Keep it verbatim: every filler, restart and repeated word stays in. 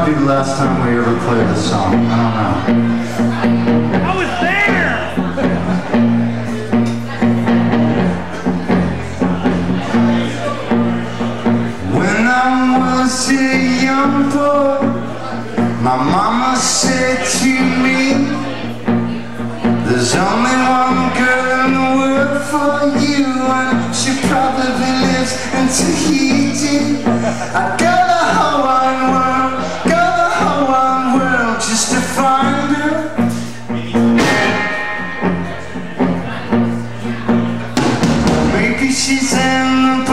might be the last time we ever played this song. I don't know. I was there! When I was a young boy, my mama said to me, there's only one girl in the world for you, and she probably lives in Tahiti. I go the whole wide world, go the whole wide world just to find her. Maybe she's in the